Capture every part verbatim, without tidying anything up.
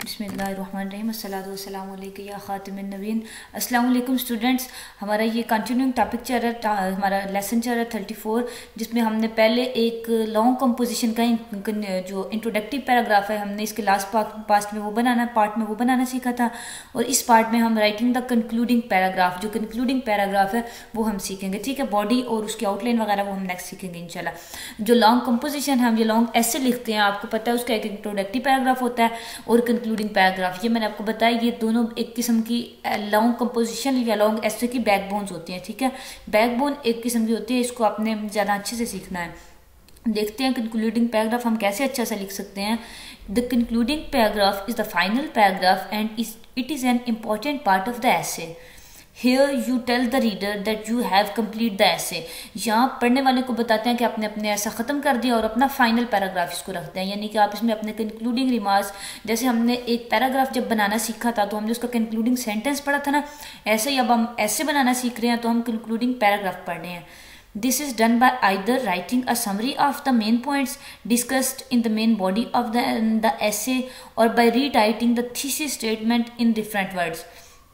बिस्मिल्लाहिर्रहमानिर्रहीम अस्सलातु वस्सलामु अलैका या खातिमुन नबीन। अस्सलामु अलैकुम स्टूडेंट्स, हमारा ये कंटिन्यूइंग टॉपिक चल रहा है, हमारा लेसन चल रहा है थर्टी फोर, जिसमें हमने पहले एक लॉन्ग कंपोजिशन का जो इंट्रोडक्टिव पैराग्राफ है हमने इसके लास्ट पार्ट में वो बनाना पार्ट में वो बनाना सीखा था, और इस पार्ट में हम राइटिंग द कंक्लूडिंग पैराग्राफ, जो कंक्लूडिंग पैराग्राफ है वो हम सीखेंगे। ठीक है, बॉडी और उसकी आउटलाइन वगैरह वो हम नेक्स्ट सीखेंगे इंशाल्लाह। जो लॉन्ग कंपोजिशन है, हम ये लॉन्ग ऐसे लिखते हैं, आपको पता है उसका एक इंट्रोडक्टिव पैराग्राफ होता है और कंक्लूडिंग पैराग्राफ। ये मैंने आपको बताया, ये दोनों एक किस्म की लॉन्ग कंपोजिशन या लॉन्ग ऐसे की बैकबोन्स होती हैं। ठीक है, बैकबोन एक किस्म की होती है, इसको आपने ज़्यादा अच्छे से सीखना है। देखते हैं कंक्लूडिंग पैराग्राफ हम कैसे अच्छा सा लिख सकते हैं। The concluding paragraph is the final paragraph and it is an important part of the essay. Here you tell the reader that you have complete the essay। यहाँ पढ़ने वाले को बताते हैं कि आपने अपने ऐसा ख़त्म कर दिया और अपना फाइनल पैराग्राफ इसको रखते हैं, यानी कि आप इसमें अपने कंक्लूडिंग रिमार्क्स, जैसे हमने एक पैराग्राफ जब बनाना सीखा था तो हमने उसका कंक्लूडिंग सेंटेंस पढ़ा था ना, ऐसे ही अब हम ऐसे बनाना सीख रहे हैं तो हम कंक्लूडिंग पैराग्राफ पढ़ रहे हैं। This is done by either writing a summary of the main points discussed in the main body of the, the essay or by rewriting the thesis statement in different words।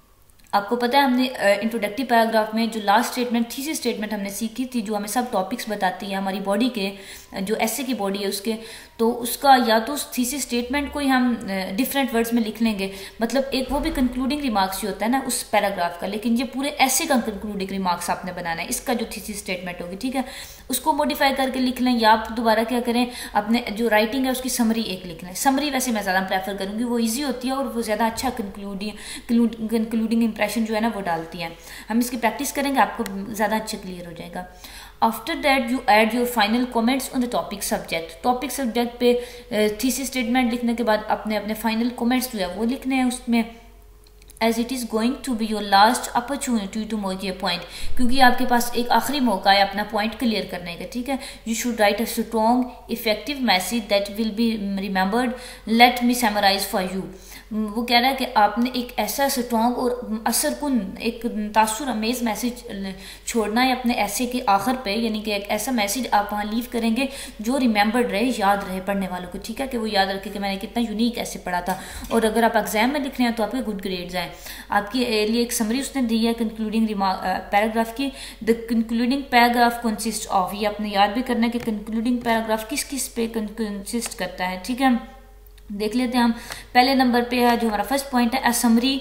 आपको पता है हमने introductive uh, paragraph में जो last statement thesis statement हमने सीखी थी, जो हमें सब टॉपिक्स बताती है हमारी बॉडी के, जो ऐसे की बॉडी है उसके, तो उसका या तो उस थीसिस स्टेटमेंट को ही हम डिफरेंट uh, वर्ड्स में लिख लेंगे, मतलब एक वो भी कंक्लूडिंग रिमार्क्स ही होता है ना उस पैराग्राफ का, लेकिन ये पूरे ऐसे का कंक्लूडिंग रिमार्क्स आपने बनाना है, इसका जो थीसिस स्टेटमेंट होगी। ठीक है, उसको मॉडिफाई करके लिख लें, या आप दोबारा क्या करें, अपने जो राइटिंग है उसकी समरी एक लिख लें। समरी वैसे मैं ज़्यादा प्रेफर करूँगी, वो ईजी होती है और वो ज़्यादा अच्छा कंक्लूडिंग कंक्लूडिंग इंप्रेशन जो है ना वो डालती है। हम इसकी प्रैक्टिस करेंगे, आपको ज़्यादा अच्छे क्लियर हो जाएगा। After that you add your final comments on the topic subject. Topic subject पे थीसिस स्टेटमेंट लिखने के बाद अपने अपने फाइनल कमेंट्स जो है वो लिखने हैं उसमें, as it is going to be your last opportunity to make your point, क्योंकि आपके पास एक आखिरी मौका है अपना पॉइंट क्लियर करने का। ठीक है, you should write a strong effective message that will be remembered. Let me summarise for you. वो कह रहा है कि आपने एक ऐसा स्ट्रॉन्ग और असरकुन, एक तासुर अमेज मैसेज छोड़ना है अपने ऐसे के आखिर पे, यानी कि एक ऐसा मैसेज आप वहाँ लीव करेंगे जो रिमेंबर्ड रहे, याद रहे पढ़ने वालों को। ठीक है, कि वो याद रखे कि मैंने कितना यूनिक ऐसे पढ़ा था, और अगर आप एग्जाम में लिख रहे हैं तो आपके गुड ग्रेड्स आए। आपके लिए एक समरी उसने दी है कंक्लूडिंग पैराग्राफ की। The concluding paragraph consist of, ये आपने याद भी करना है कि कंक्लूडिंग पैराग्राफ किस किस पे कंसिस्ट करता है। ठीक है, देख लेते हैं हम। पहले नंबर पे है जो हमारा फर्स्ट पॉइंट है, a summary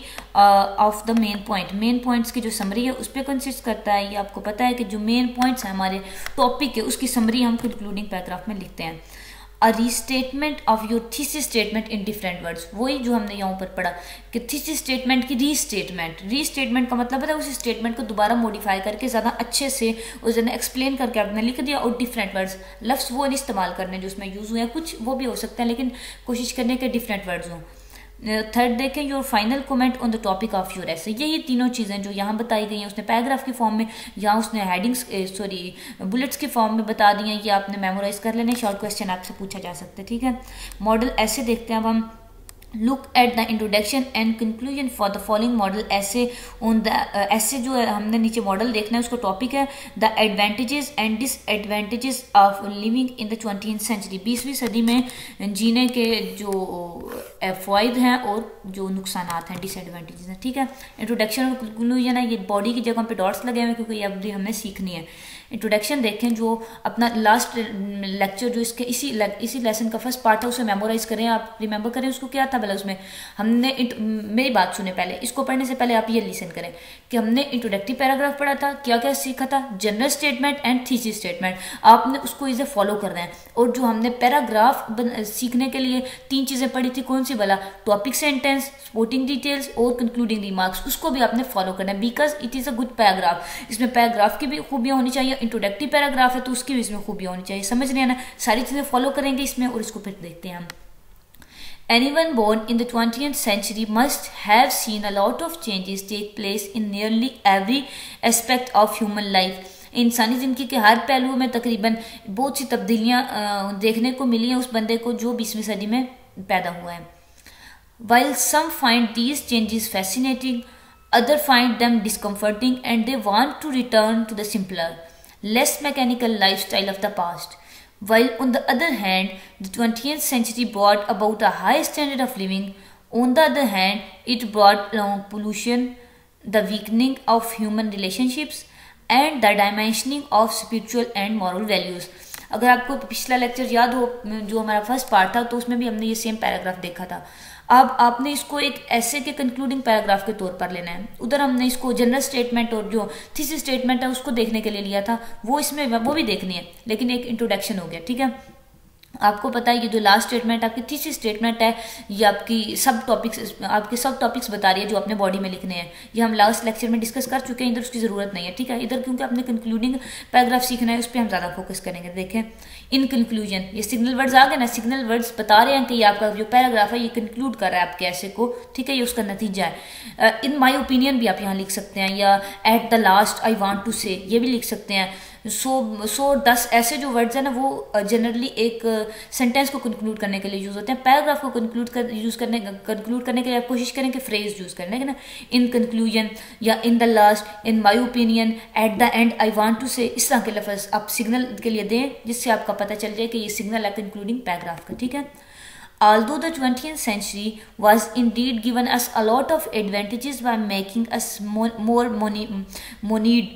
of the main point. Main points की जो समरी है उस पर कंसिस्ट करता है। ये आपको पता है कि जो मेन पॉइंट्स हैं हमारे टॉपिक के, उसकी समरी हम कंक्लूडिंग पैराग्राफ में लिखते हैं। A restatement of your thesis statement in different words, वही जो हमने यहाँ ऊपर पढ़ा कि थीसिस स्टेटमेंट की रीस्टेटमेंट। रीस्टेटमेंट का मतलब है उस स्टेटमेंट को दोबारा मॉडिफाई करके ज़्यादा अच्छे से उस जगह एक्सप्लेन करके आपने लिख दिया, और डिफरेंट वर्ड्स, लफ्ज़ वो नहीं इस्तेमाल करने जो उसमें यूज़ हुए हैं, कुछ वो भी हो सकते हैं लेकिन कोशिश करने के डिफरेंट वर्ड्स हों। थर्ड देखें, your final comment on the topic of your essay. यही तीनों चीज़ें जो यहाँ बताई गई हैं उसने पैराग्राफ की फॉर्म में, या उसने हेडिंग्स सॉरी बुलेट्स के फॉर्म में बता दी हैं, ये आपने मेमोराइज कर लेने, शॉर्ट क्वेश्चन आपसे पूछा जा सकता है। ठीक है, मॉडल ऐसे देखते हैं अब हम। Look at the introduction and conclusion for the following model essay on the essay जो है हमने नीचे मॉडल देखना है, उसको टॉपिक है the advantages and disadvantages of living in the twenty century. बीसवीं सदी में जीने के जो फ़ायदे हैं और जो नुकसान हैं, डिसएडवांटेजेस हैं। ठीक है, इंट्रोडक्शन और कंक्लूजन है, ये बॉडी की जगह पे डॉट्स लगे हुए हैं क्योंकि ये अब भी हमने सीखनी है। इंट्रोडक्शन देखें, जो अपना लास्ट लेक्चर जो इसके इसी इसी लेसन का फर्स्ट पार्ट है उसे मेमोराइज करें, आप रिमेंबर करें उसको। क्या था भला उसमें हमने, मेरी बात सुने पहले, इसको पढ़ने से पहले आप ये लिसन करें कि हमने इंट्रोडक्टिव पैराग्राफ पढ़ा था, क्या क्या सीखा था, general statement and thesis statement. आपने उसको इसे फॉलो करना है, और जो हमने पैराग्राफ सीखने के लिए तीन चीज़ें पढ़ी थी, कौन सी भला, टॉपिक सेंटेंस, सपोर्टिंग डिटेल्स और कंक्लूडिंग रिमार्क्स, उसको भी आपने फॉलो करना है, because it is a good paragraph. इसमें पैराग्राफ की भी खूबियाँ होनी चाहिए, इंट्रोडक्टिव पैराग्राफ है तो उसकी भी इसमें खूबियाँ होनी चाहिए। समझ रहे हैं ना, सारी चीज़ें फॉलो करेंगे इसमें, और इसको फिर देखते हैं हम। Anyone born in the twentieth century must have seen a lot of changes take place in nearly every aspect of human life। इंसानी ज़िंदगी के हर पहलू में तकरीबन बहुत सी तब्दीलियाँ देखने को मिली हैं उस बंदे को जो बीसवीं सदी में पैदा हुआ है। While some find these changes fascinating, others find them discomforting and they want to return to the simpler, less mechanical lifestyle of the past। While on the other hand, the twentieth century brought about a high standard of living, On the other hand, it brought along pollution, the weakening of human relationships, and the dimensioning of spiritual and moral values. अगर आपको पिछला lecture याद हो जो हमारा first part था, तो उसमें भी हमने ये सेम पैराग्राफ देखा था. अब आपने इसको एक ऐसे के कंक्लूडिंग पैराग्राफ के तौर पर लेना है. उधर हमने इसको जनरल स्टेटमेंट और जो थीसिस स्टेटमेंट है उसको देखने के लिए लिया था, वो इसमें वो भी देखनी है, लेकिन एक इंट्रोडक्शन हो गया. ठीक है, आपको पता है ये जो लास्ट स्टेटमेंट आपकी थीसिस स्टेटमेंट है, ये आपकी सब टॉपिक्स आपके सब टॉपिक्स बता रही है जो आपने बॉडी में लिखने हैं. ये हम लास्ट लेक्चर में डिस्कस कर चुके हैं, इधर उसकी जरूरत नहीं है. ठीक है, इधर क्योंकि आपने कंक्लूडिंग पैराग्राफ सीखना है, उस पर हम ज्यादा फोकस करेंगे. देखें, इन कंक्लूजन, ये सिग्नल वर्ड्स आ गए ना. सिग्नल वर्ड्स बता रहे हैं कि ये आपका जो पैराग्राफ है ये कंक्लूड कर रहा है आपके ऐसे को. ठीक है, ये उसका नतीजा है. इन माई ओपिनियन भी आप यहाँ लिख सकते हैं, या at the last I want to say, ये भी लिख सकते हैं. सो सो दस ऐसे जो वर्ड्स हैं ना, वो जनरली एक सेंटेंस को कंक्लूड करने के लिए यूज होते हैं. पैराग्राफ को कंक्लूड कर यूज करने कंक्लूड करने के लिए आप कोशिश करें कि फ्रेज यूज करने के ना, इन कंक्लूजन या in the last, in my opinion, at the end I want to say, इस तरह के लफ्ज आप सिग्नल के लिए दें, जिससे आपका पता चल जाए कि ये सिग्नल है कंक्लूडिंग पैराग्राफ का. ठीक है, although the twentieth century was indeed given us a lot of advantages by making us more, more money, moneyed,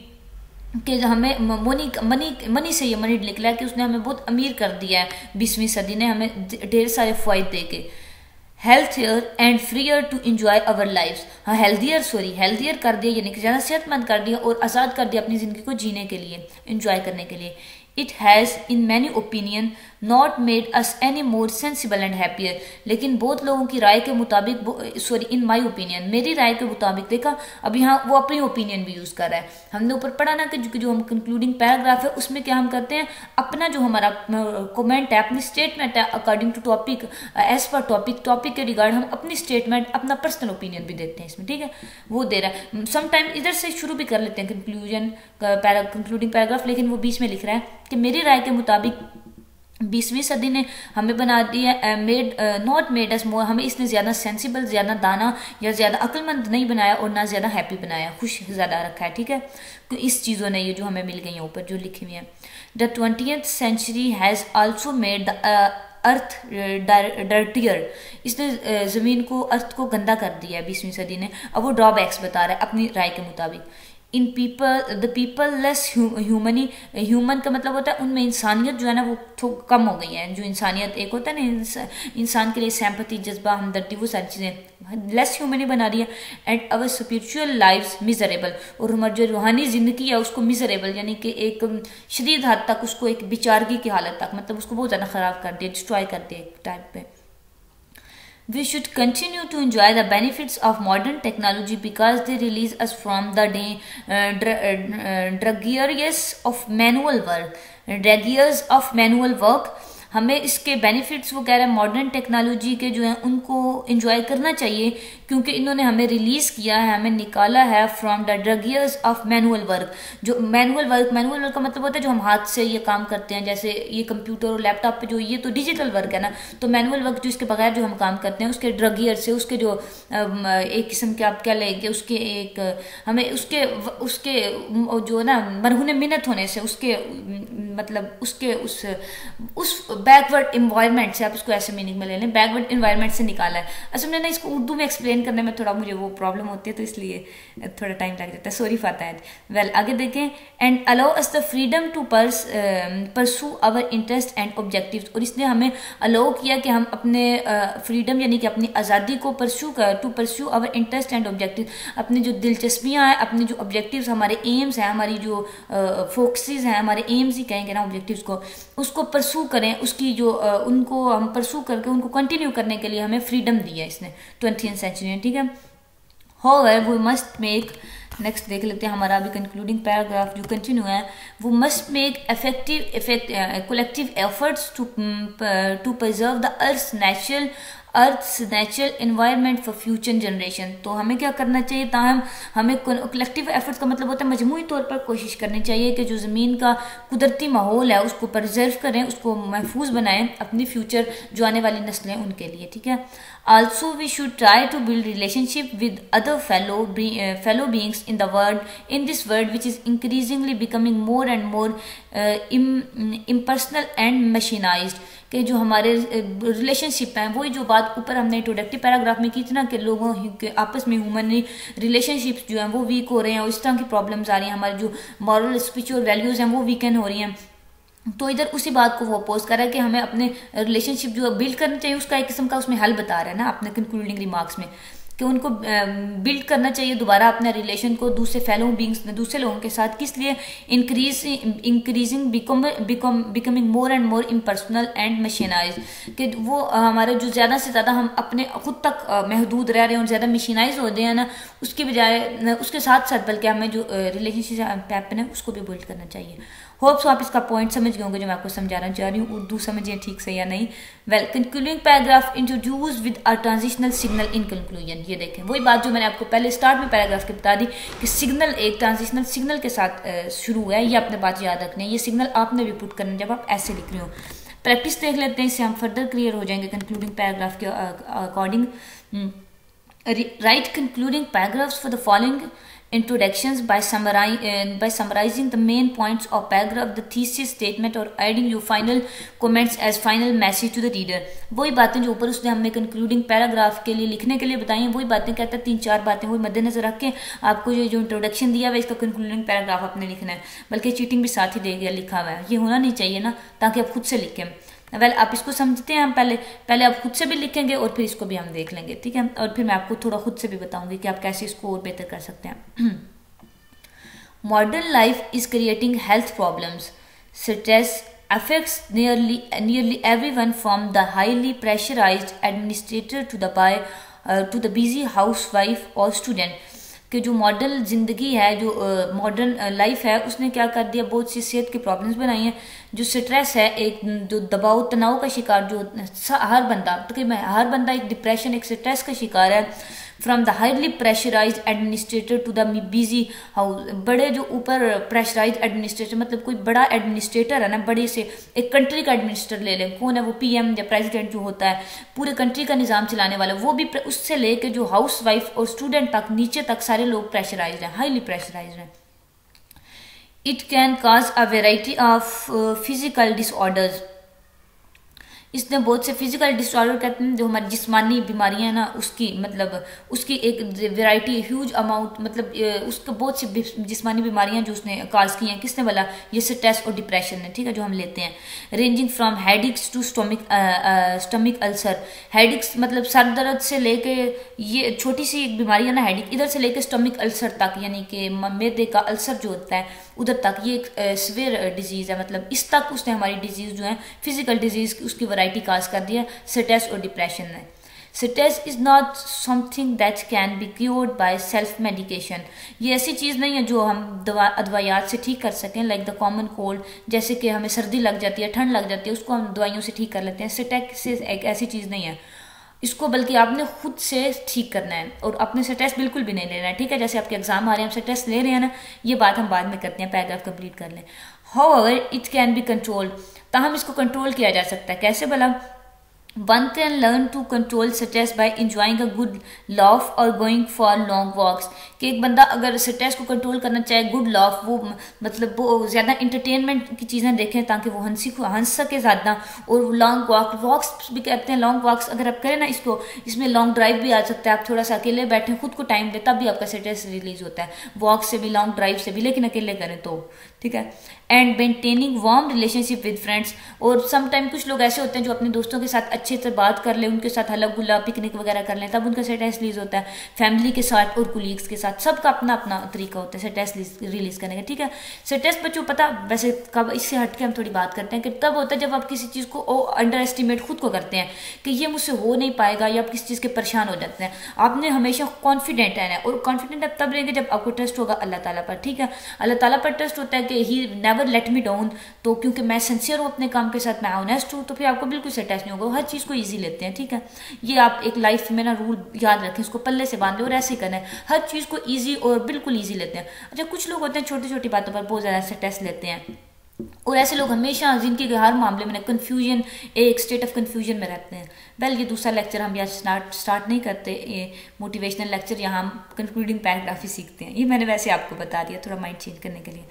कि हमें मनी मनी मनी से ये मनी निकला है कि उसने हमें बहुत अमीर कर दिया है. बीसवीं सदी ने हमें ढेर सारे फायदे दे के. Healthier and freer to enjoy our lives, हाँ हेल्थियर सॉरी हेल्थियर कर दिया, यानी कि ज़्यादा सेहतमंद कर दिया और आज़ाद कर दिया अपनी ज़िंदगी को जीने के लिए, इंजॉय करने के लिए. It has in many opinion not made us any more sensible and happier, लेकिन बहुत लोगों की राय के मुताबिक, सॉरी इन माई ओपिनियन, मेरी राय के मुताबिक, देखा अब यहाँ वो अपनी ओपिनियन भी यूज़ कर रहा है. हमने ऊपर पढ़ा ना कि जो, जो हम कंक्लूडिंग पैराग्राफ है उसमें क्या हम करते हैं, अपना जो हमारा कमेंट है, अपनी स्टेटमेंट है according to topic, as per topic, topic के रिगार्ड हम अपनी स्टेटमेंट, अपना पर्सनल ओपिनियन भी देते हैं इसमें. ठीक है, वो दे रहा है. समटाइम इधर से शुरू भी कर लेते हैं कंक्लूजन कंक्लूडिंग पैराग्राफ, लेकिन वो बीच में लिख रहा है कि मेरी राय के मुताबिक बीसवीं सदी ने हमें बना दिया, made not made us more, हमें इसने ज़्यादा सेंसिबल, ज़्यादा दाना या ज़्यादा अक्लमंद नहीं बनाया और ना ज़्यादा हैप्पी बनाया, खुश ज़्यादा रखा है. ठीक है, तो इस चीज़ों ने ये जो हमें मिल गई हैं ऊपर जो लिखी हुई है. The twentieth century has also made the earth dirtier, इसने ज़मीन को, अर्थ को गंदा कर दिया है बीसवीं सदी ने. अब वो ड्रॉबैक्स बता रहा है अपनी राय के मुताबिक. In people the people less humane, human का मतलब होता है उनमें इंसानियत जो है ना वो तो कम हो गई है. जो इंसानियत एक होता है ना इंसान के लिए सिंपैथी, जज्बा, हमदर्दी, वो सारी चीज़ें लेस ह्यूमनी बना रही है. And our spiritual lives miserable, और हमारी जो रूहानी ज़िंदगी है उसको मिजरेबल, यानी कि एक शदीद हद तक उसको एक बेचारगी की हालत तक, मतलब उसको बहुत ज़्यादा ख़राब कर दिया, डिस्ट्रॉय कर दिया एक टाइप पे. We should continue to enjoy the benefits of modern technology because they release us from the day, uh, dr- uh, drudgeries of manual work. Drudgeries of manual work, हमें इसके बेनिफिट्स वो कह रहे हैं मॉडर्न टेक्नोलॉजी के जो हैं उनको एंजॉय करना चाहिए, क्योंकि इन्होंने हमें रिलीज़ किया है, हमें निकाला है फ्रॉम द ड्रगियर्स ऑफ मैनुअल वर्क. जो मैनुअल वर्क, मैनुअल वर्क का मतलब होता है जो हम हाथ से ये काम करते हैं, जैसे ये कंप्यूटर और लैपटॉप पे जो ये तो डिजिटल वर्क है ना, तो मैनुअल वर्क जो इसके बगैर जो हम काम करते हैं उसके ड्रगियर से, उसके जो एक किस्म के आप क्या लेंगे, उसके एक हमें उसके उसके जो ना मरहूने मिन्नत होने से, उसके मतलब उसके उस उस बैकवर्ड इन्वायरमेंट से, आप इसको ऐसे मीनिंग में ले लें, बैकवर्ड इन्वायरमेंट से निकाला है. असल में ना इसको उर्दू में एक्सप्लेन करने में थोड़ा मुझे वो प्रॉब्लम होती है, तो इसलिए थोड़ा टाइम लग जाता है, सॉरी फॉर दैट. वेल आगे देखें. And allow us the freedom to pursue our interest and objectives, और इसने हमें अलाउ किया कि हम अपने फ्रीडम uh, यानी कि अपनी आज़ादी को परस्यू कर to pursue our interest and objective, अपनी जो दिलचस्पियाँ हैं, अपने जो ऑब्जेक्टिव्स, हमारे एम्स हैं, हमारी जो फोकसेस uh, हैं, हमारे एम्स ही कहेंगे ना ऑब्जेक्टिव्स को, उसको परस्यू करें, उसकी जो uh, उनको हम परस्यू करके उनको कंटिन्यू करने के लिए हमें फ्रीडम दी है इसने ट्वेंटियथ सेंचुरी में. ठीक है, however we must make, next देख लेते हैं हमारा अभी कंक्लूडिंग पैराग्राफ जो कंटिन्यू है. वो must make effective effect collective efforts to to preserve the earth natural earth natural environment for future generation. तो हमें क्या करना चाहिए, ताहम हमें कलेक्टिव एफर्ट्स का मतलब होता है मजमूई तौर पर कोशिश करनी चाहिए कि जो ज़मीन का कुदरती माहौल है उसको प्रिजर्व करें, उसको महफूज बनाएं अपनी फ्यूचर जो आने वाली नस्लें उनके लिए. ठीक है, also we should try to build relationship with other fellow fellow beings in the world in this world which is increasingly becoming more and more impersonal and mechanised, कि जो हमारे रिलेशनशिप हैं, वही जो बात ऊपर हमने इंट्रोडक्टिव पैराग्राफ में की थी ना कि लोगों के आपस में ह्यूमनली रिलेशनशिप्स जो हैं वो वीक हो रहे हैं और इस तरह की प्रॉब्लम्स आ रही हैं, हमारी जो मॉरल स्पिरिचुअल वैल्यूज़ हैं वो वीकन हो रही हैं। तो इधर उसी बात को वो अपोज कर रहा है कि हमें अपने रिलेशनशिप जो बिल्ड करना चाहिए, उसका एक किस्म का उसमें हल बता रहा है ना अपने कंक्लूडिंग रिमार्क्स में, कि उनको बिल्ड करना चाहिए दोबारा अपने रिलेशन को दूसरे फेलो बींग्स दूसरे लोगों के साथ। किस लिए? Increase increasing become become becoming more and more impersonal and mechanise, कि वो हमारे जो ज़्यादा से ज़्यादा हम अपने खुद तक महदूद रह रहे हैं और ज़्यादा मशीनाइज हो रहे हैं ना, उसकी बजाय उसके साथ साथ बल्कि हमें जो रिलेशनशिप पैपन है उसको भी बिल्ड करना चाहिए। होप सो आप इसका पॉइंट समझ गए होंगे जो मैं आपको समझाना चाह रही हूँ। उर्दू समझिए ठीक से या नहीं। Well, concluding paragraph introduce with a transitional signal in conclusion. ये देखें वही बात जो मैंने आपको पहले स्टार्ट में पैराग्राफ के बता दी कि सिग्नल एक ट्रांजिशनल सिग्नल के साथ शुरू हुआ है। ये अपने बात याद रखना है, ये सिग्नल आपने भी पुट करना जब आप ऐसे लिख रहे हो। प्रैक्टिस देख लेते हैं, इससे हम फर्दर क्लियर हो जाएंगे कंक्लूडिंग पैराग्राफ के according. Write concluding paragraphs for the following introductions by summarizing uh, by summarizing the main points of paragraph, the thesis statement, or adding your final comments as final message to the reader। वही बातें जो ऊपर उसने हमें concluding paragraph के लिए लिखने के लिए बताई हैं, वही बातें कहता है, तीन चार बातें वही मद्देनजर रख के आपको ये जो इंट्रोडक्शन दिया हुआ है इसका कंक्लूडिंग पैराग्राफ आपने लिखना है, बल्कि चीटिंग भी साथ ही दे गया लिखा हुआ है। ये होना नहीं चाहिए ना, ताकि आप खुद से लिखें। वेल well, आप इसको समझते हैं, हम पहले पहले आप खुद से भी लिखेंगे और फिर इसको भी हम देख लेंगे, ठीक है। और फिर मैं आपको थोड़ा खुद से भी बताऊंगी कि आप कैसे इसको और बेहतर कर सकते हैं। Modern life is creating health problems, stress affects nearly nearly everyone from the highly pressurized administrator to the by uh, to the busy housewife or student। कि जो मॉडर्न ज़िंदगी है, जो मॉडर्न uh, लाइफ है, उसने क्या कर दिया, बहुत सी सेहत की प्रॉब्लम्स बनाई हैं। जो स्ट्रेस है, एक जो दबाव तनाव का शिकार जो हर बंदा तकरीबन हर बंदा एक डिप्रेशन एक स्ट्रेस का शिकार है। From the highly pressurise administrator to the busy house, बड़े जो ऊपर प्रेशराइज एडमिनिस्ट्रेटर मतलब कोई बड़ा एडमिनिस्ट्रेटर है ना, बड़े से एक कंट्री का एडमिनिस्ट्रेटर ले लें, कौन है वो, पीएम या प्रेसिडेंट जो होता है पूरे कंट्री का निज़ाम चलाने वाला, वो भी उससे लेके जो हाउस वाइफ और स्टूडेंट तक नीचे तक सारे लोग प्रेशराइज हैं, हाईली प्रेशराइज हैं। It can cause a variety of physical disorders, इसने बहुत से फिजिकल डिसऑर्डर कहते हैं जो हमारी जिस्मानी बीमारियां हैं ना, उसकी मतलब उसकी एक वैरायटी ह्यूज अमाउंट मतलब उसको बहुत सी जिस्मानी बीमारियां जो उसने काज की हैं। किसने बोला? ये स्ट्रेस और डिप्रेशन है, ठीक है, जो हम लेते हैं। Ranging from headaches to stomach stomach ulcer, headaches मतलब सर दर्द से लेके, ये छोटी सी एक बीमारी है ना हेडिक, इधर से लेके स्टमिक अल्सर तक, यानी कि मैदे का अल्सर जो होता है उधर तक, ये एक सीवियर डिजीज है, मतलब इस तक उसने हमारी डिजीज जो है फिजिकल डिजीज उसकी वैरायटी काज कर दिया स्ट्रेस और डिप्रेशन ने। Stress is not something that can be cured by self medication, ये ऐसी चीज़ नहीं है जो हम दवा अदवायात से ठीक कर सकें, लाइक द कॉमन कोल्ड, जैसे कि हमें सर्दी लग जाती है, ठंड लग जाती है, उसको हम दवाइयों से ठीक कर लेते हैं। स्ट्रेस एक ऐसी चीज़ नहीं है, इसको बल्कि आपने खुद से ठीक करना है और अपने स्ट्रेस बिल्कुल भी नहीं लेना है, ठीक है। जैसे आपके एग्जाम आ रहे हैं, हम स्ट्रेस ले रहे हैं ना, ये बात हम बाद में करते हैं, पैराग्राफ कंप्लीट कर लें। However it can be control, ताहम इसको कंट्रोल किया जा सकता है। कैसे भला? One can learn to control stress by enjoying a good laugh or going for long walks। कि एक बंदा अगर स्ट्रेस को कंट्रोल करना चाहे, गुड लाफ, वो मतलब वो ज़्यादा इंटरटेनमेंट की चीज़ें देखें ताकि वो हंसी को हंस सके ज़्यादा, और लॉन्ग वॉक वॉक्स भी कहते हैं, लॉन्ग वॉक्स अगर आप करें ना, इसको इसमें लॉन्ग ड्राइव भी आ सकता है। आप थोड़ा सा अकेले बैठे खुद को टाइम दे, तब भी आपका स्ट्रेस रिलीज होता है, वॉक से भी लॉन्ग ड्राइव से भी, लेकिन अकेले करें तो, ठीक है। And maintaining warm relationship with friends, और समटाइम कुछ लोग ऐसे होते हैं जो अपने दोस्तों के साथ अच्छे से बात कर ले, उनके साथ हल्ला गुल्ला पिकनिक वगैरह कर लें, तब उनका स्ट्रेस रिलीज होता है। फैमिली के साथ और कुलीग्स के साथ, सबका अपना अपना तरीका होता है स्ट्रेस रिलीज करने का, ठीक है। स्ट्रेस बच्चों पता वैसे कब, इससे हट के हम थोड़ी बात करते हैं कि तब होता है जब आप किसी चीज़ को अंडर एस्टिमेट खुद को करते हैं कि ये मुझसे हो नहीं पाएगा, या आप किसी चीज़ के परेशान हो जाते हैं। आपने हमेशा कॉन्फिडेंट रहना है, और कॉन्फिडेंट आप तब रहेंगे जब आपको ट्रस्ट होगा अल्लाह ताला पर, ठीक है। अल्लाह ताला पर ट्रस्ट होता है कि he never let me down, तो क्योंकि मैं सिंसियर हूँ अपने काम के साथ, मैं ऑनेस्ट हूँ, तो फिर आपको बिल्कुल स्ट्रेस नहीं होगा, हर चीज़ को ईजी लेते हैं, ठीक है। ये आप एक लाइफ में ना रूल याद रखें, इसको पल्ले से बांध लो और ऐसे ही करना है, हर चीज़ को ईजी और बिल्कुल ईजी लेते हैं। अच्छा, कुछ लोग होते हैं छोटी छोटी बातों पर बहुत ज़्यादा स्ट्रेस लेते हैं, और ऐसे लोग हमेशा जिनकी हर मामले में कन्फ्यूजन, एक स्टेट ऑफ कन्फ्यूजन में रहते हैं। वेल, ये दूसरा लेक्चर हम यहाँ स्टार्ट स्टार्ट नहीं करते, ये मोटिवेशनल लेक्चर, यहाँ हम कंक्लूडिंग पैराग्राफ ही सीखते हैं। ये मैंने वैसे आपको बता दिया थोड़ा माइंड चेंज करने के लिए।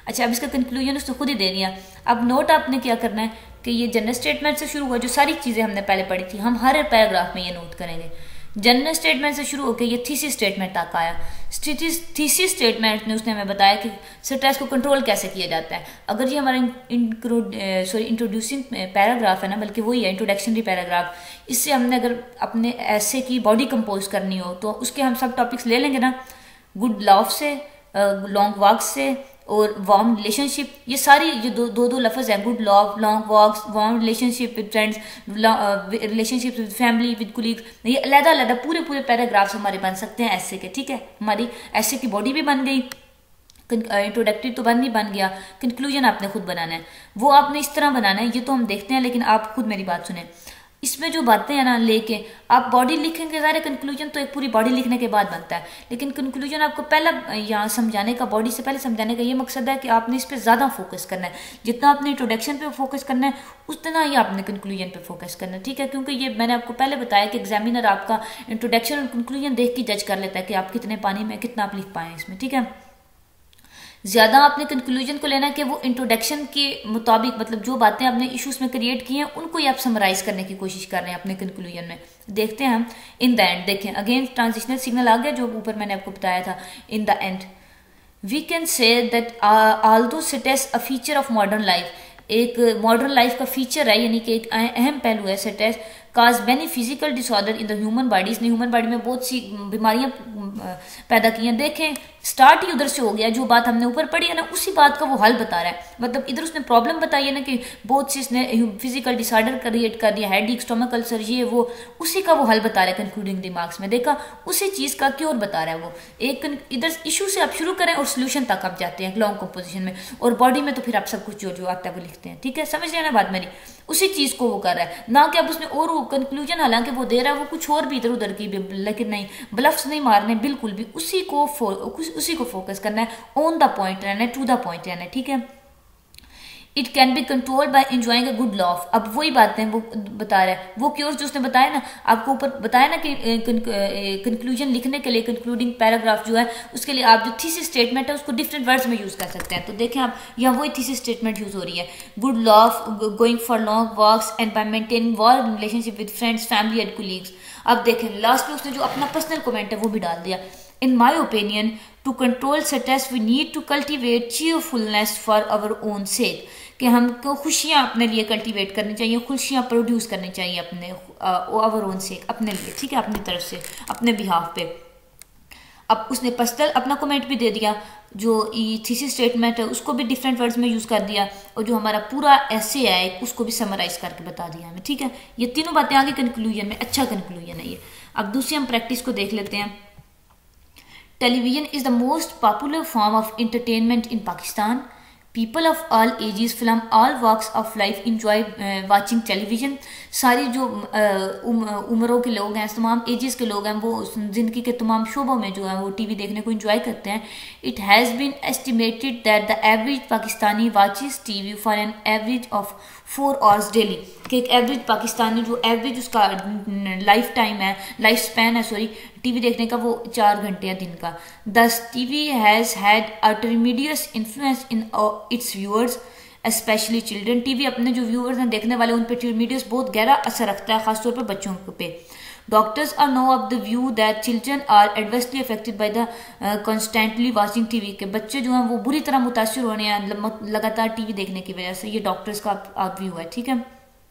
अच्छा, अब इसका कंक्लूजन उसने खुद ही दे दिया। अब नोट आपने क्या करना है कि ये जनरल स्टेटमेंट से शुरू हुआ, जो सारी चीज़ें हमने पहले पढ़ी थी, हम हर पैराग्राफ में ये नोट करेंगे। जनरल स्टेटमेंट से शुरू होकर ये थीसिस स्टेटमेंट तक आया। थीसिस स्टेटमेंट ने उसने हमें बताया कि स्ट्रेस को कंट्रोल कैसे किया जाता है। अगर ये हमारा सॉरी इंट्रोड्यूसिंग पैराग्राफ है ना, बल्कि वही है इंट्रोडक्शनरी पैराग्राफ, इससे हमने अगर अपने ऐसे की बॉडी कंपोज करनी हो तो उसके हम सब टॉपिक्स ले लेंगे ना, गुड लव से, लॉन्ग वॉक से और वार्म रिलेशनशिप। ये सारी ये दो दो दो लफ्ज़ हैं, good laugh, long walks, warm relationship with friends, relationship with family, with colleagues. ये अलग अलग पूरे पूरे पैराग्राफ्स हमारे बन सकते हैं ऐसे के, ठीक है। हमारी ऐसे की बॉडी भी बन गई, इंट्रोडक्टरी तो बन ही बन गया, कंक्लूजन आपने खुद बनाना है। वो आपने इस तरह बनाना है, ये तो हम देखते हैं, लेकिन आप खुद मेरी बात सुने। इसमें जो बातें हैं ना लेके आप बॉडी लिखेंगे, ज़ाहिर कंक्लूजन तो एक पूरी बॉडी लिखने के बाद बनता है, लेकिन कंक्लूजन आपको पहला यहाँ समझाने का, बॉडी से पहले समझाने का ये मकसद है कि आपने इस पर ज़्यादा फोकस करना है। जितना आपने इंट्रोडक्शन पे फोकस करना है उतना ही आपने कंक्लूजन पे फोकस करना है, ठीक है। क्योंकि ये मैंने आपको पहले बताया कि एग्जामिनर आपका इंट्रोडक्शन और कंक्लूजन देख के जज कर लेता है कि आप कितने पानी में कितना आप लिख पाए इसमें, ठीक है। ज़्यादा आपने कंक्लूजन को लेना है कि वो इंट्रोडक्शन के मुताबिक, मतलब जो बातें आपने इश्यूज में क्रिएट की हैं उनको ही आप समराइज करने की कोशिश कर रहे हैं अपने कंक्लूजन में। देखते हैं हम इन द एंड, देखें अगेन ट्रांजिशनल सिग्नल आ गया जो ऊपर मैंने आपको बताया था। In the end we can say that although stress a feature of modern life, एक मॉडर्न लाइफ का फीचर है, यानी कि एक अहम पहलू है stress, cause many physical disorder in the human body, इसने ह्यूमन बॉडी में बहुत सी बीमारियां पैदा की हैं। देखें स्टार्ट ही उधर से हो गया, जो बात हमने ऊपर पढ़ी है ना उसी बात का वो हल बता रहा है। मतलब इधर उसने प्रॉब्लम बताई है ना कि बहुत सी इसने फिजिकल डिसऑर्डर क्रिएट कर दिया, हेडेक, स्टोमक अल्सर, ये वो, उसी का वो हल बता रहा है कंक्लूडिंग रिमार्क्स में। देखा उसी चीज़ का क्योर बता रहा है वो। एक इधर इशू से आप शुरू करें और सोल्यूशन तक आप जाते हैं लॉन्ग कंपोजिशन में, और बॉडी में तो फिर आप सब कुछ जो जो आता है वो लिखते हैं, ठीक है। समझ रहे हैं ना बात मेरी, उसी चीज़ को वो कर रहा है, ना कि अब उसने और कंक्लूजन हालांकि वो दे रहा है वो कुछ और भी इधर उधर की, लेकिन नहीं, ब्लफ्स नहीं मारने बिल्कुल भी, उसी को उसी को फोकस करना है, ऑन द पॉइंट रहना है, टू द पॉइंट रहना है, ठीक है। It can be controlled by enjoying a good laugh. अब वही बातें वो बता रहा है, वो क्योर जो उसने बताया ना आपको ऊपर बताया ना कि कंक्लूजन लिखने के लिए कंक्लूडिंग पैराग्राफ जो है उसके लिए आप जो थीसिस स्टेटमेंट है उसको डिफरेंट वर्ड्स में यूज कर सकते हैं। तो देखें आप यहाँ वही थीसिस स्टेटमेंट यूज हो रही है, good laugh, going for long walks and by maintaining warm relationship with friends, family and colleagues. अब देखें लास्ट में उसने जो अपना पर्सनल कमेंट है वो भी डाल दिया। In my opinion, to control stress, we need to cultivate cheerfulness for our own sake. कि हमको खुशियाँ अपने लिए कल्टीवेट करनी चाहिए, खुशियाँ प्रोड्यूस करनी चाहिए अपने our own sake, अपने लिए, ठीक है, अपनी तरफ से, अपने बिहाफ पे। अब उसने पर्सनल अपना कमेंट भी दे दिया, जो थीसिस स्टेटमेंट है उसको भी डिफरेंट वर्ड्स में यूज़ कर दिया, और जो हमारा पूरा ऐसे है उसको भी समराइज करके बता दिया हमें, ठीक है। ये तीनों बातें आगे कंक्लूजन में, अच्छा कंक्लूजन है ये। अब दूसरी हम प्रैक्टिस को देख लेते हैं। Television is the most popular form of entertainment in Pakistan. People of all ages, from all walks of life enjoy uh, watching television. सारी जो uh, उम, उम्रों के लोग हैं, तमाम एजेस के लोग हैं, वो ज़िंदगी के तमाम शोबों में जो है वो टीवी देखने को enjoy करते हैं। It has been estimated that the average Pakistani watches T V for an average of four hours daily. कि एक एवरेज पाकिस्तानी जो एवरेज उसका लाइफ टाइम है, लाइफ स्पैन है सॉरी, टीवी देखने का वो चार घंटे है दिन का। This TV has had a tremendous influence in its viewers specially children. TV अपने जो व्यूअर्स हैं, देखने वाले, उन पर ट्रेमेंडस बहुत गहरा असर रखता है, खासतौर पर बच्चों पे। Doctors are no of the view that children are adversely affected by the constantly watching TV, के बच्चे जो हैं वो बुरी तरह मुतासर हो रहे हैं लगातार टीवी देखने की वजह से। ये डॉक्टर्स का व्यू है, ठीक है।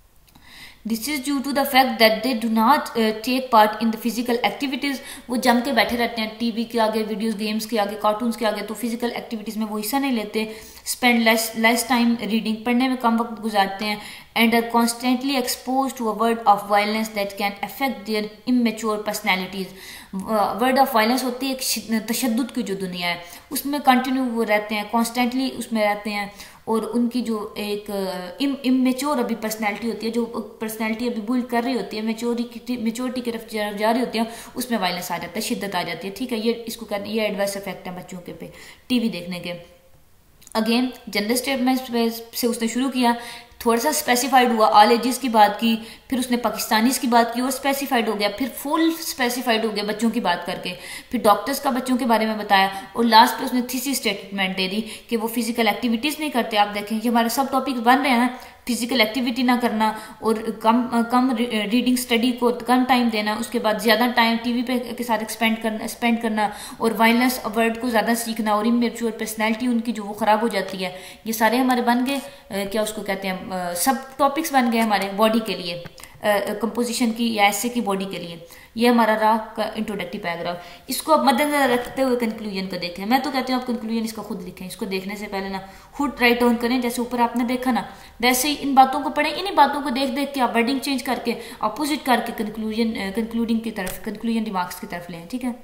This is due to the fact that they do not take part in the physical activities. वो जम के बैठे रहते हैं टीवी के आगे, वीडियोस गेम्स के आगे, कार्टून्स के आगे, तो फिजिकल एक्टिविटीज़ में वो हिस्सा नहीं लेते। Spend less less time reading, पढ़ने में कम वक्त गुजारते हैं। And are constantly expose to a world of violence that can affect their immature personalities. World of violence होती है एक तशद्दुद की जो दुनिया है, उसमें कंटिन्यू वो रहते हैं, कॉन्स्टेंटली उसमें रहते हैं, और उनकी जो एक इमेच्योर अभी पर्सनैलिटी होती है, जो पर्सनैलिटी अभी बिल्ड कर रही होती है, मेच्योरिटी मेच्योरिटी की तरफ जा रही होती है, उसमें वायलेंस आ जाता है, शिद्दत आ जाती है, ठीक है। ये इसको कहते हैं, ये एडवर्स इफेक्ट है बच्चों के पे टीवी देखने के। अगेन जनरल स्टेटमेंट से उसने शुरू किया, थोड़ा सा स्पेसिफाइड हुआ, ऑल एजेस की बात की, फिर उसने पाकिस्तानीज़ की बात की और स्पेसिफाइड हो गया, फिर फुल स्पेसिफाइड हो गया बच्चों की बात करके, फिर डॉक्टर्स का बच्चों के बारे में बताया, और लास्ट पे उसने थीसिस स्टेटमेंट दे दी कि वो फिजिकल एक्टिविटीज़ नहीं करते। आप देखें कि हमारे सब टॉपिक बन रहे हैं, फिजिकल एक्टिविटी ना करना और कम कम रीडिंग स्टडी को कम टाइम देना, उसके बाद ज़्यादा टाइम टीवी पे के साथ एक्सपेंड करना स्पेंड करना और वायलेंस वर्ड को ज़्यादा सीखना और इमेच्योर पर्सनैलिटी उनकी जो वो ख़राब हो जाती है। ये सारे हमारे बन गए, क्या उसको कहते हैं, सब टॉपिक्स बन गए हमारे बॉडी के लिए, कंपोजिशन की या ऐसे की बॉडी के लिए। ये हमारा रहा का इंट्रोडक्टिव पैराग्राफ। इसको आप मद्देनजर रखते हुए कंक्लूजन को देखें। मैं तो कहती हूँ आप कंक्लूजन इसका खुद लिखें, इसको देखने से पहले ना खुद राइट डाउन करें, जैसे ऊपर आपने देखा ना वैसे ही इन बातों को पढ़ें। इन्हीं बातों को देख देख के आप वर्डिंग चेंज करके अपोजिट करके कंक्लूजन कंक्लूडिंग की तरफ कंक्लूजन रिमार्क्स की तरफ लें। ठीक है,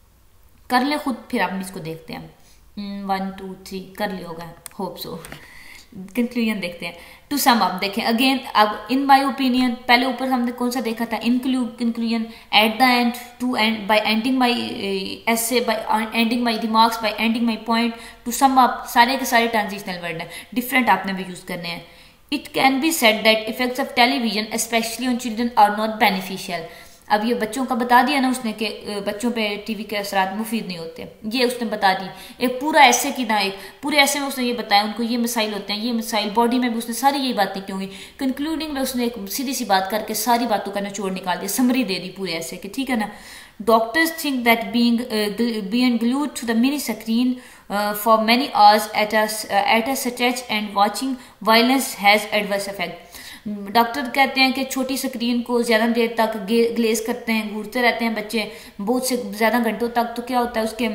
कर ले खुद, फिर आप इसको देखते हैं। वन टू थ्री कर लिया होगा, होप सो। कंक्लूजन देखते हैं। टू सम अप देखें अगेन, अब इन माय ओपिनियन, पहले ऊपर हमने कौन सा देखा था, include conclusion, at the end, to end, by ending my essay, by ending my remarks, by ending my point, to sum up, सारे के सारे ट्रांजिशनल वर्ड हैं, डिफरेंट आपने भी यूज करने हैं। It can be said that effects of television specially on children are not beneficial. अब ये बच्चों का बता दिया ना उसने कि बच्चों पे टीवी के असरात मुफीद नहीं होते, ये उसने बता दी। एक पूरा ऐसे की ना, एक पूरे ऐसे में उसने ये बताया उनको ये मसाइल होते हैं, ये मसाइल बॉडी में भी उसने सारी यही बातें की होंगी। कंक्लूडिंग में उसने एक सीधी सी बात करके सारी बातों का निचोड़ निकाल दिया, समरी दे दी पूरे ऐसे की। ठीक है ना। Doctors think that being being glued to the mini screen for many hours at at a stretch and watching violence has adverse effect. Doctor कहते हैं कि छोटी स्क्रीन को ज़्यादा देर तक ग्लेज करते हैं, घूरते रहते हैं बच्चे बहुत से ज़्यादा घंटों तक, तो क्या होता है उसके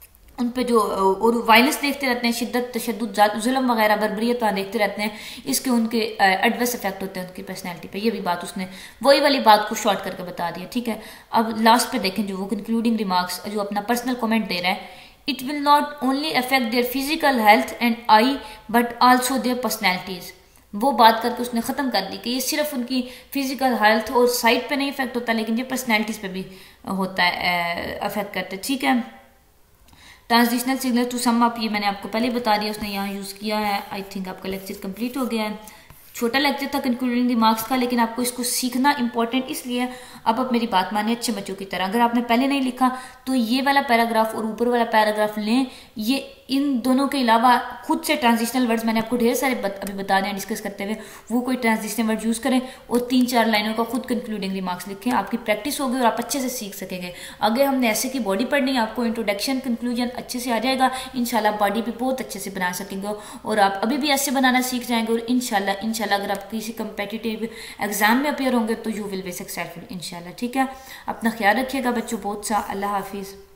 उन पे जो और वायलेंस देखते रहते हैं, शिद्दत तशद्दुद जुल्म वगैरह बर्बरियत वहाँ देखते रहते हैं, इसके उनके एडवर्स इफेक्ट होते हैं उनकी पर्सनैलिटी पे। ये भी बात उसने वही वाली बात को शॉर्ट करके बता दिया। ठीक है, अब लास्ट पे देखें जो वो कंक्लूडिंग रिमार्क्स जो अपना पर्सनल कमेंट दे रहा है, it will not only affect their physical health and eye but also their personalities. वो बात करके उसने ख़त्म कर दी कि ये सिर्फ उनकी फिजिकल हेल्थ और साइट पे नहीं इफेक्ट होता, लेकिन ये पर्सनैलिटीज़ पे भी होता है, अफेक्ट करते हैं। ठीक है, transitional signal to sum up, ये मैंने आपको पहले बता दिया, उसने यहाँ यूज़ किया है। आई थिंक आपका लेक्चर कंप्लीट हो गया है। छोटा लेक्चर था कंक्लूडिंग रिमार्क्स का, लेकिन आपको इसको सीखना इंपॉर्टेंट इसलिए। अब आप मेरी बात मानिए अच्छे बच्चों की तरह, अगर आपने पहले नहीं लिखा तो ये वाला पैराग्राफ और ऊपर वाला पैराग्राफ लें। ये इन दोनों के अलावा खुद से ट्रांजिशनल वर्ड्स मैंने आपको ढेर सारे बत, अभी बता दें डिस्कस करते हुए, वो कोई ट्रांजिशनल वर्ड यूज़ करें और तीन चार लाइनों का खुद कंक्लूडिंग रिमार्क्स लिखें। आपकी प्रैक्टिस होगी और आप अच्छे से सीख सकेंगे। अगर हमने ऐसे की बॉडी पढ़नी है, आपको इंट्रोडक्शन कंक्लूजन अच्छे से आ जाएगा, इंशाल्लाह बॉडी भी बहुत अच्छे से बना सकेंगे और आप अभी भी ऐसे बनाना सीख जाएंगे। और इंशाल्लाह इंशाल्लाह अगर आप किसी कंपेटिटिव एग्जाम में अपियर होंगे तो यू विल बी सक्सेसफुल इंशाल्लाह। ठीक है, अपना ख्याल रखिएगा बच्चों बहुत सा। अल्लाह हाफिज़।